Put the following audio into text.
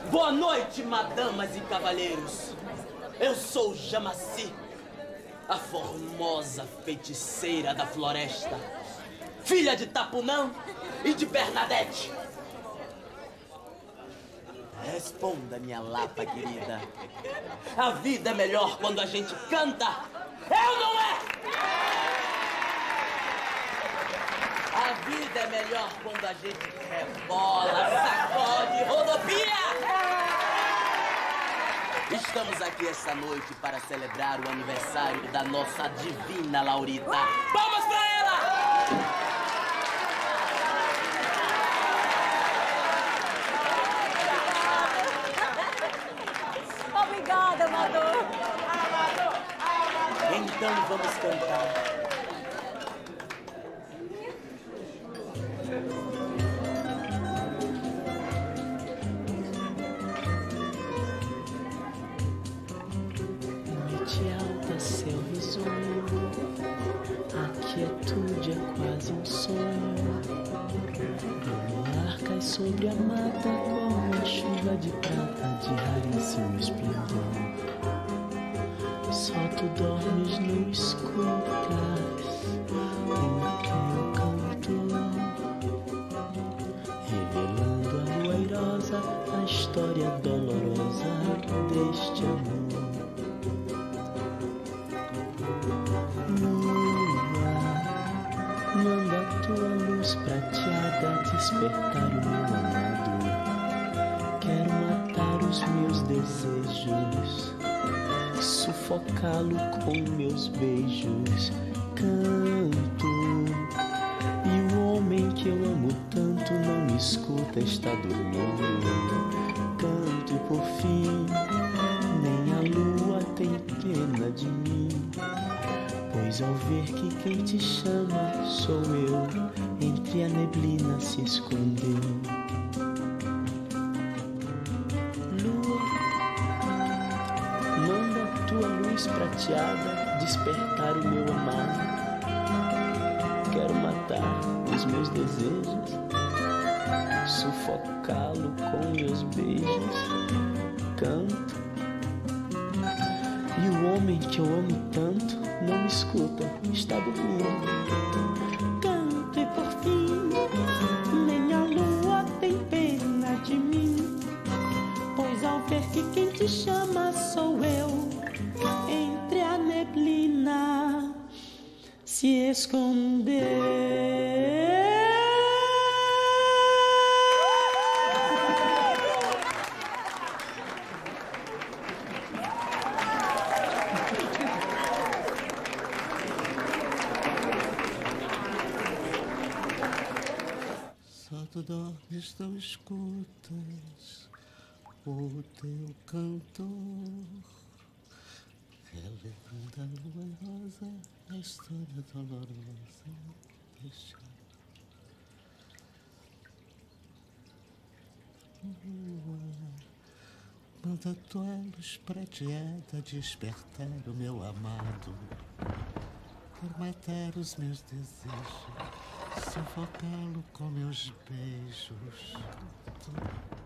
Boa noite, madamas e cavalheiros. Eu sou Jamaci, a formosa feiticeira da floresta, filha de Tapunã e de Bernadette. Responda, minha lapa querida. A vida é melhor quando a gente canta. Eu não é? A vida é melhor quando a gente rebola, sacode, rodopia. Estamos aqui esta noite para celebrar o aniversário da nossa divina Laurita. Palmas pra ela! Obrigada, Amador. Então vamos cantar. Noite alta, céu risonho, a quietude é quase um sonho. O luar cai sobre a mata como uma chuva de prata de raríssimo esplendor. Só tu dormes, não escutas o teu canto, revelando a lua airosa, a história dolorosa deste amor. Lua, manda tua luz prateada despertar o meu amado. Quero matar os meus desejos, sufocá-lo com meus beijos. Canto, e o homem que eu amo tanto não me escuta, está dormindo. Canto e por fim, nem a lua tem pena de mim, pois ao ver que quem te chama sou eu, entre a neblina se escondeu. Lua, manda tua luz prateada despertar o meu amado. Quero matar os meus desejos, sufocá-lo com meus beijos. Canto, e o homem que eu amo tanto não me escuta, está dormindo. Canto e por fim, nem a lua tem pena de mim, pois ao ver que quem te chama sou eu, entre a neblina se esconder. Só tu dormes, não escutas o teu cantor, relevando a lua rosa, a história dolorosa deste lua. Manda tua luz prateada despertar o meu amado. Quero matar os meus desejos, sufocá-lo com meus beijos.